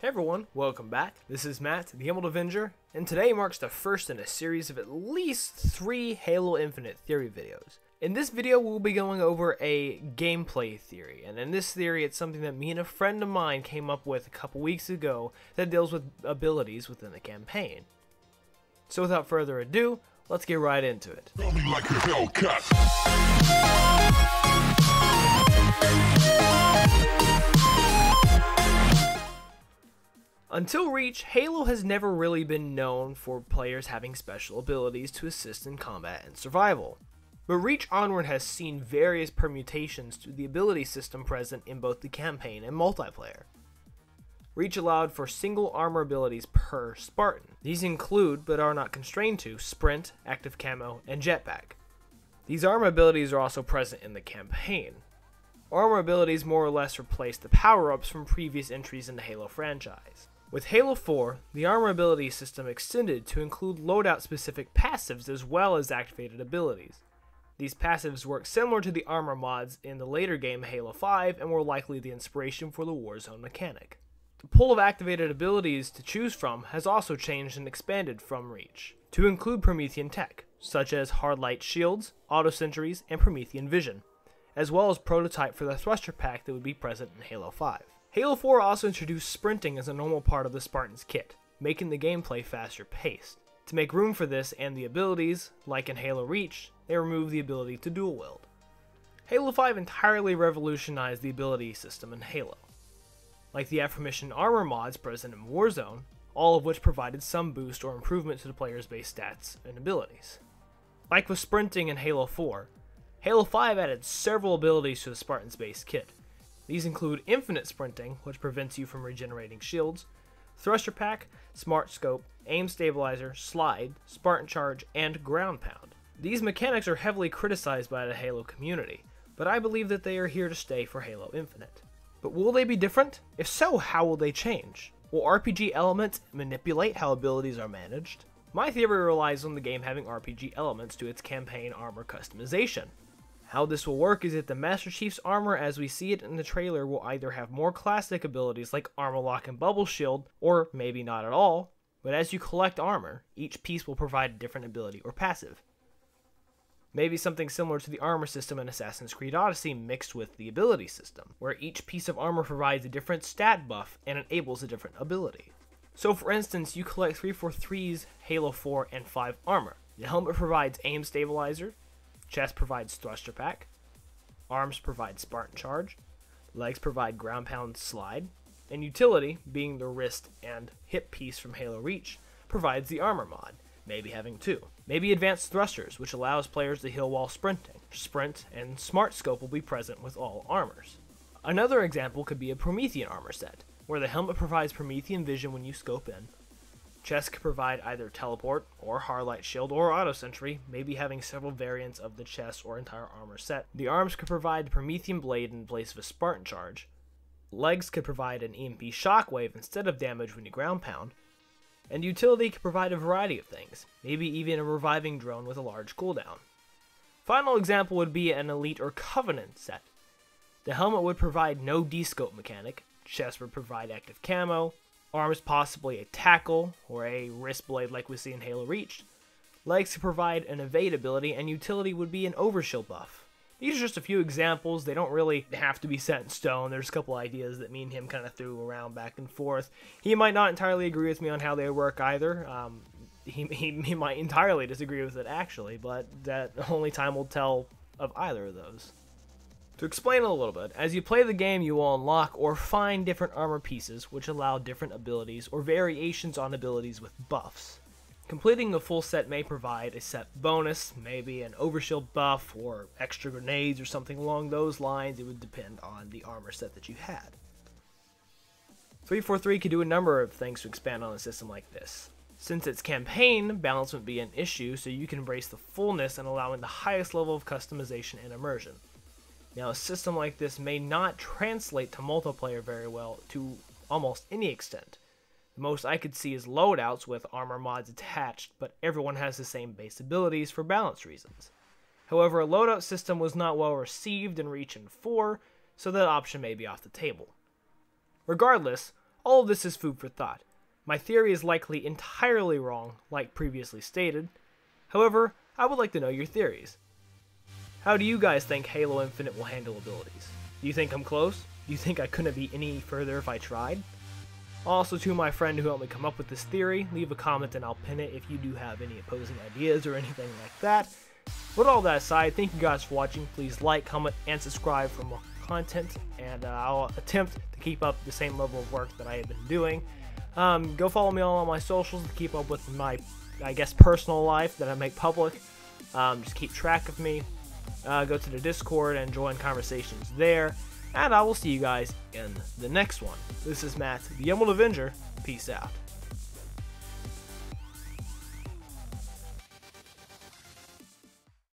Hey everyone, welcome back. This is Matt, the Emerald Avenger, and today marks the first in a series of at least 3 Halo Infinite theory videos. In this video, we'll be going over a gameplay theory, and in this theory, it's something that me and a friend of mine came up with a couple weeks ago that deals with abilities within the campaign. So without further ado, let's get right into it. Tell me like a Hellcat. Until Reach, Halo has never really been known for players having special abilities to assist in combat and survival. But Reach onward has seen various permutations to the ability system present in both the campaign and multiplayer. Reach allowed for single armor abilities per Spartan. These include, but are not constrained to, Sprint, Active Camo, and Jetpack. These armor abilities are also present in the campaign. Armor abilities more or less replace the power-ups from previous entries in the Halo franchise. With Halo 4, the armor ability system extended to include loadout-specific passives as well as activated abilities. These passives work similar to the armor mods in the later game Halo 5 and were likely the inspiration for the Warzone mechanic. The pool of activated abilities to choose from has also changed and expanded from Reach, to include Promethean tech, such as hard light shields, auto sentries, and Promethean vision, as well as prototype for the thruster pack that would be present in Halo 5. Halo 4 also introduced sprinting as a normal part of the Spartan's kit, making the gameplay faster paced. To make room for this and the abilities, like in Halo Reach, they removed the ability to dual wield. Halo 5 entirely revolutionized the ability system in Halo, like the aforementioned armor mods present in Warzone, all of which provided some boost or improvement to the player's base stats and abilities. Like with sprinting in Halo 4, Halo 5 added several abilities to the Spartan's base kit. These include infinite sprinting, which prevents you from regenerating shields, thruster pack, smart scope, aim stabilizer, slide, Spartan charge, and ground pound. These mechanics are heavily criticized by the Halo community, but I believe that they are here to stay for Halo Infinite. But will they be different? If so, how will they change? Will RPG elements manipulate how abilities are managed? My theory relies on the game having RPG elements to its campaign armor customization. How this will work is that the Master Chief's armor as we see it in the trailer will either have more classic abilities like Armor Lock and Bubble Shield, or maybe not at all, but as you collect armor, each piece will provide a different ability or passive. Maybe something similar to the armor system in Assassin's Creed Odyssey mixed with the ability system, where each piece of armor provides a different stat buff and enables a different ability. So for instance, you collect 343's Halo 4 and 5 armor. The helmet provides aim stabilizer, chest provides thruster pack, arms provide Spartan charge, legs provide ground pound slide, and utility, being the wrist and hip piece from Halo Reach, provides the armor mod, maybe having 2. Maybe advanced thrusters, which allows players to heal while sprinting. Sprint and smart scope will be present with all armors. Another example could be a Promethean armor set, where the helmet provides Promethean vision when you scope in. Chest could provide either teleport, or hard light shield, or auto sentry, maybe having several variants of the chest or entire armor set. The arms could provide the Promethean blade in place of a Spartan charge. Legs could provide an EMP shockwave instead of damage when you ground pound. And utility could provide a variety of things, maybe even a reviving drone with a large cooldown. Final example would be an Elite or Covenant set. The helmet would provide no descope mechanic, chest would provide active camo, arms possibly a tackle or a wrist blade like we see in Halo Reach. Legs could provide an evade ability, and utility would be an overshield buff. These are just a few examples. They don't really have to be set in stone. There's a couple ideas that me and him kind of threw around back and forth. He might not entirely agree with me on how they work either. He might entirely disagree with it actually, but that only time will tell of either of those. To explain a little bit, as you play the game you will unlock or find different armor pieces which allow different abilities or variations on abilities with buffs. Completing a full set may provide a set bonus, maybe an overshield buff or extra grenades or something along those lines. It would depend on the armor set that you had. 343 could do a number of things to expand on a system like this. Since it's campaign, balance would be an issue, so you can embrace the fullness and allowing the highest level of customization and immersion. Now, a system like this may not translate to multiplayer very well to almost any extent. The most I could see is loadouts with armor mods attached, but everyone has the same base abilities for balance reasons. However, a loadout system was not well received in Reach and 4, so that option may be off the table. Regardless, All of this is food for thought. My theory is likely entirely wrong, like previously stated. However, I would like to know your theories. How do you guys think Halo Infinite will handle abilities? Do you think I'm close? Do you think I couldn't be any further if I tried? Also, to my friend who helped me come up with this theory, leave a comment and I'll pin it if you do have any opposing ideas or anything like that. With all that aside, thank you guys for watching. Please like, comment, and subscribe for more content, and I'll attempt to keep up the same level of work that I have been doing. Go follow me on my socials to keep up with my, I guess, personal life that I make public. Just keep track of me. Go to the Discord and join conversations there. And I will see you guys in the next one. This is Matt, the Emerald Avenger. Peace out.